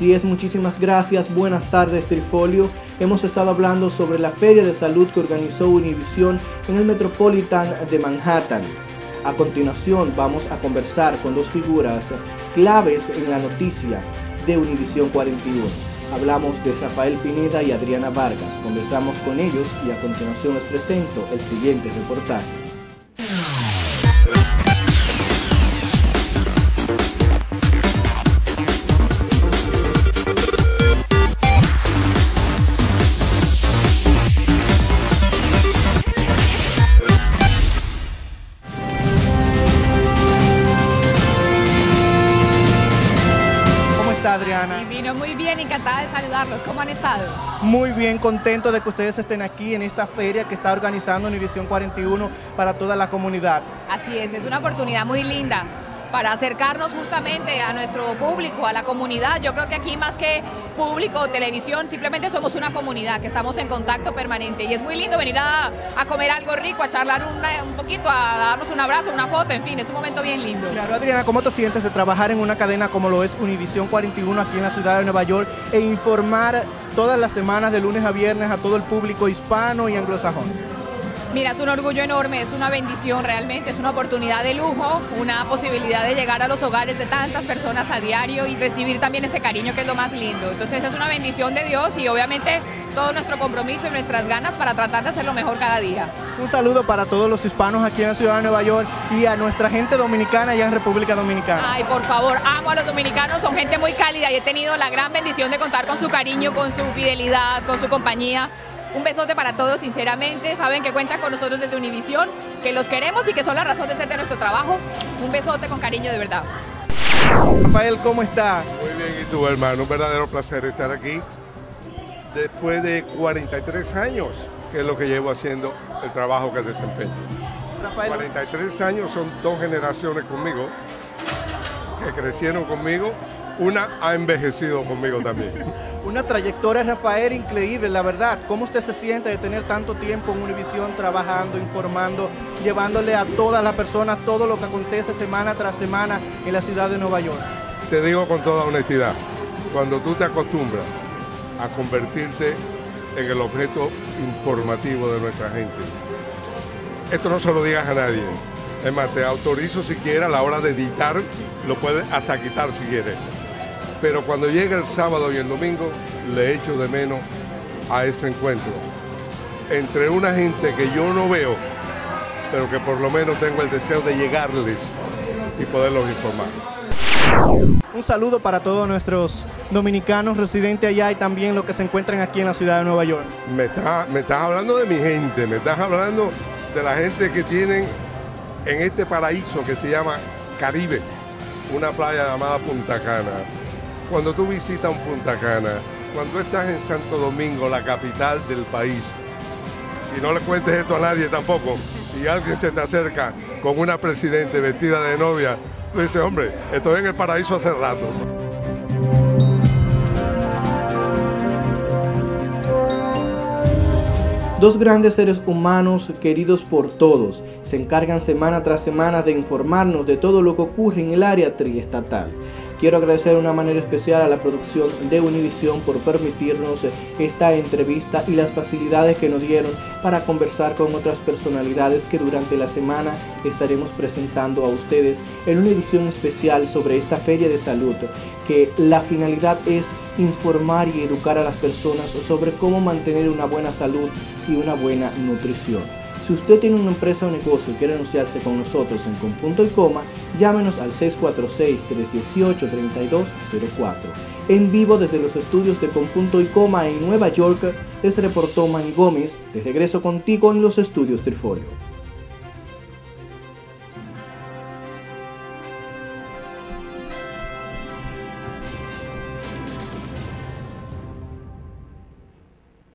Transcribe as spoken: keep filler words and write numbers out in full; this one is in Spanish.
Así es, muchísimas gracias. Buenas tardes, Trifolio. Hemos estado hablando sobre la Feria de Salud que organizó Univision en el Metropolitan de Manhattan. A continuación vamos a conversar con dos figuras claves en la noticia de Univision cuarenta y uno. Hablamos de Rafael Pineda y Adriana Vargas. Conversamos con ellos y a continuación les presento el siguiente reportaje. Adriana. Divino, muy bien, encantada de saludarlos. ¿Cómo han estado? Muy bien, contento de que ustedes estén aquí en esta feria que está organizando Univision cuarenta y uno para toda la comunidad. Así es, es una oportunidad muy linda para acercarnos justamente a nuestro público, a la comunidad. Yo creo que aquí más que público o televisión, simplemente somos una comunidad que estamos en contacto permanente y es muy lindo venir a, a comer algo rico, a charlar una, un poquito, a darnos un abrazo, una foto, en fin, es un momento bien lindo. Claro, Adriana, ¿cómo te sientes de trabajar en una cadena como lo es Univision cuarenta y uno aquí en la ciudad de Nueva York e informar todas las semanas de lunes a viernes a todo el público hispano y anglosajón? Mira, es un orgullo enorme, es una bendición realmente, es una oportunidad de lujo, una posibilidad de llegar a los hogares de tantas personas a diario y recibir también ese cariño que es lo más lindo. Entonces es una bendición de Dios y obviamente todo nuestro compromiso y nuestras ganas para tratar de hacerlo mejor cada día. Un saludo para todos los hispanos aquí en la ciudad de Nueva York y a nuestra gente dominicana allá en República Dominicana. Ay, por favor, amo a los dominicanos, son gente muy cálida y he tenido la gran bendición de contar con su cariño, con su fidelidad, con su compañía. Un besote para todos, sinceramente. Saben que cuentan con nosotros desde Univision, que los queremos y que son la razón de ser de nuestro trabajo. Un besote con cariño, de verdad. Rafael, ¿cómo está? Muy bien, ¿y tú, hermano? Un verdadero placer estar aquí. Después de cuarenta y tres años, que es lo que llevo haciendo el trabajo que desempeño. Rafael, cuarenta y tres años son dos generaciones conmigo, que crecieron conmigo. Una ha envejecido conmigo también. Una trayectoria, Rafael, increíble, la verdad. ¿Cómo usted se siente de tener tanto tiempo en Univision trabajando, informando, llevándole a todas las personas todo lo que acontece semana tras semana en la ciudad de Nueva York? Te digo con toda honestidad, cuando tú te acostumbras a convertirte en el objeto informativo de nuestra gente, esto no se lo digas a nadie. Es más, te autorizo si quieres a la hora de editar, lo puedes hasta quitar si quieres. Pero cuando llega el sábado y el domingo, le echo de menos a ese encuentro entre una gente que yo no veo, pero que por lo menos tengo el deseo de llegarles y poderlos informar. Un saludo para todos nuestros dominicanos residentes allá y también los que se encuentran aquí en la ciudad de Nueva York. Me estás, me estás hablando de mi gente, me estás hablando de la gente que tienen en este paraíso que se llama Caribe, una playa llamada Punta Cana. Cuando tú visitas un Punta Cana, cuando estás en Santo Domingo, la capital del país, y no le cuentes esto a nadie tampoco, y alguien se te acerca con una presidente vestida de novia, tú dices, hombre, estoy en el paraíso hace rato. Dos grandes seres humanos queridos por todos se encargan semana tras semana de informarnos de todo lo que ocurre en el área triestatal. Quiero agradecer de una manera especial a la producción de Univision por permitirnos esta entrevista y las facilidades que nos dieron para conversar con otras personalidades que durante la semana estaremos presentando a ustedes en una edición especial sobre esta Feria de Salud, que la finalidad es informar y educar a las personas sobre cómo mantener una buena salud y una buena nutrición. Si usted tiene una empresa o negocio y quiere anunciarse con nosotros en Con Punto y Coma, llámenos al seis cuatro seis, tres uno ocho, tres dos cero cuatro. En vivo desde los estudios de Con Punto y Coma en Nueva York, les reportó Manny Gómez. De regreso contigo en los estudios Trifolio.